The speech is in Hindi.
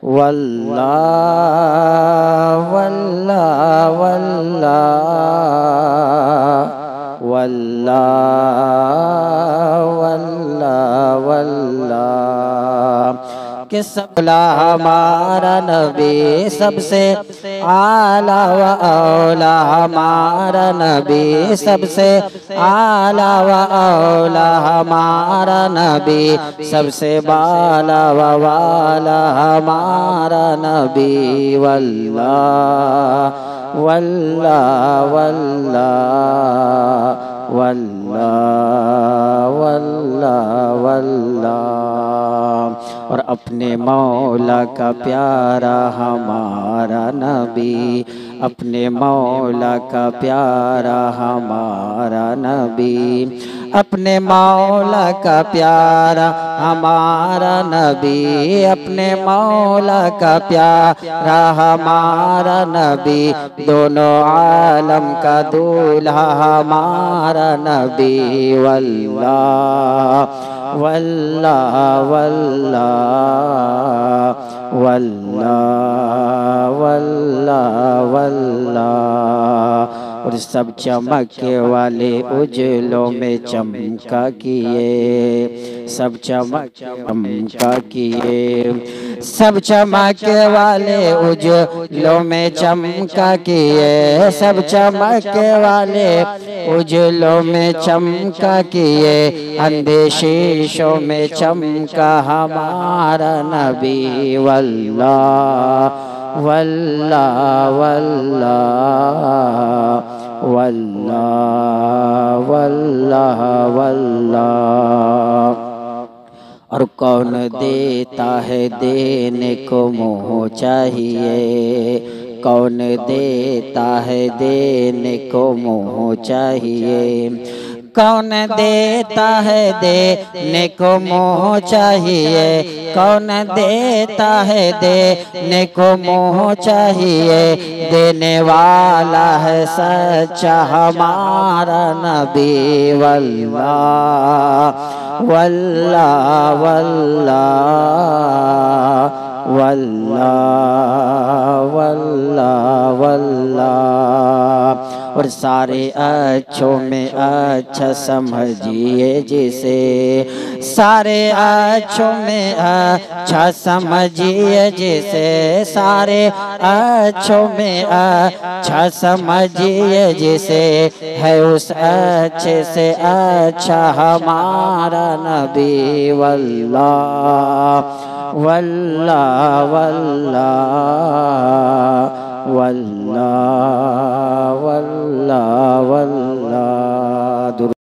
वल्लाह वल्लाह वल्लाह वल्लाह वल्लाह वल्लाह कि सबला हमारा नबी सबसे आला व औला, हमारा नबी सबसे आला व औला, हमारा नबी सबसे बाला व वाला, हमारा नबी। वल्लाह वल्लाह वल्लाह वल्लाह वल्लाह वल्लाह। और अपने मौला का प्यारा हमारा नबी, अपने मौला का प्यारा हमारा नबी, अपने मौला का प्यारा हमारा नबी, अपने मौला का प्यारा हमारा नबी, दोनों आलम का दूल्हा हमारा नबी। वल्लाह वल्लाह वल्लाह वल्लाह वल्लाह वल्लाह। और सब चमके वाले उजलों में चमका किए, सब चमका किए, सब चमके वाले उजलों में चमका किए, सब चमके वाले उजलों में चमका किए, अंधे शीशों में चमका हमारा नबी। वल्लाह वल्लाह वल्लाह वल्लाह वल्लाह वल्लाह। और कौन देता है देने को मुँह चाहिए, कौन देता है देने को मुँह चाहिए, कौन देता है देने को मुँह चाहिए, कौन देता है देने को मुँह चाहिए, देने वाला है सच्चा हमारा नबी। वल्लाह वल्लाह वल्लाह वल्लाह वल्लाह वल्लाह। और सारे अच्छों में अच्छा समझिए जिसे, सारे अच्छों में अच्छा समझिए जिसे, सारे अच्छों में अच्छा समझिए जिसे, है उस अच्छे से अच्छा हमारा नबी। वल्लाह वल्लाह वल्लाह वल्लाह वल्लाह वल्लाह।